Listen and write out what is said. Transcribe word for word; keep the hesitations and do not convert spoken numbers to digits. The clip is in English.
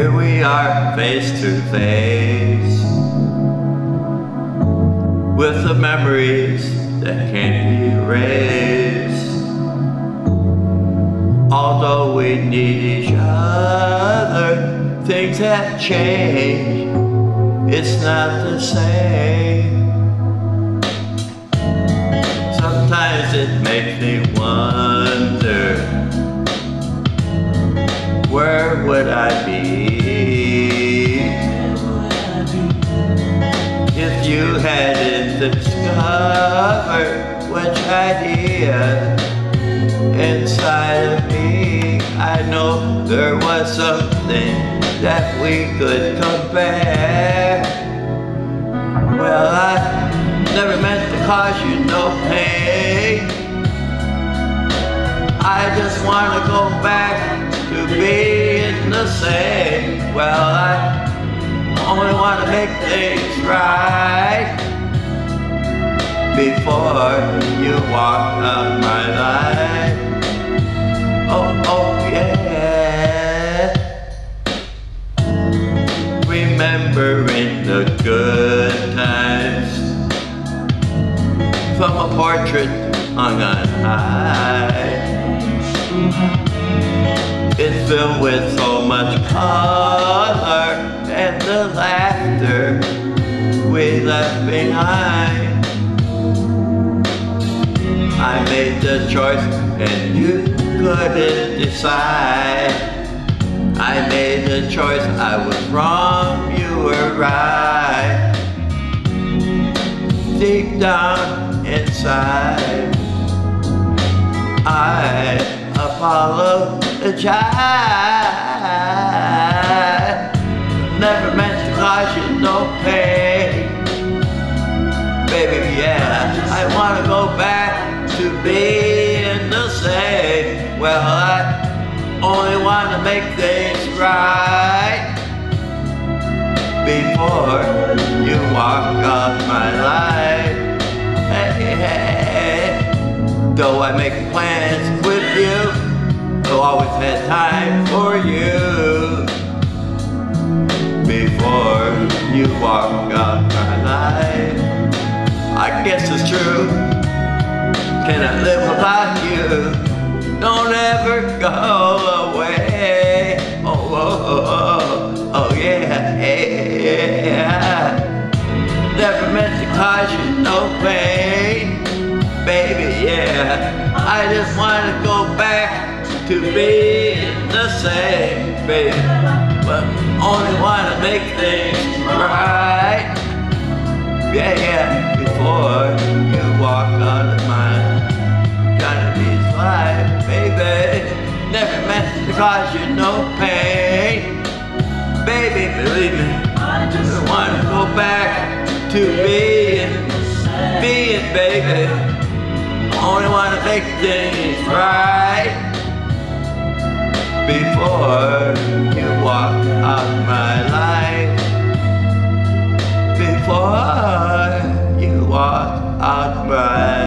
Here we are face to face with the memories that can't be erased. Although we need each other, things have changed, it's not the same. Sometimes it makes me wonder, where would I be if you hadn't discovered which idea inside of me? I know there was something that we could compare. Well, I never meant to cause you no pain. I just want to go back to being the same. Well, I only want to make things right before you walk out my life. Oh, oh yeah. Remembering the good times from a portrait hung on high. It's filled with so much color and the laughter we left behind. I made the choice and you couldn't decide. I made the choice, I was wrong, you were right. Deep down inside, I apologize. Never meant to cause you no pain. Baby, yeah, I want to go back to being the same. Well, I only want to make things right before you walk out my life. Hey, hey. Though I make plans with you, though I always had time for you, before you walk out my life. I guess it's true, cannot live without you. Don't ever go away. Oh, oh, oh, oh, oh yeah, yeah. Never meant to cause you no pain. Baby, yeah, I just want to go back to being the same, baby. But only want to make things right. Yeah, yeah, before you walk out of my Johnny's life, baby. Never meant to cause you no pain. Baby, believe me, I just want to go back to being, being, baby. Only want to make things right before you walk out my life. Before you walk out my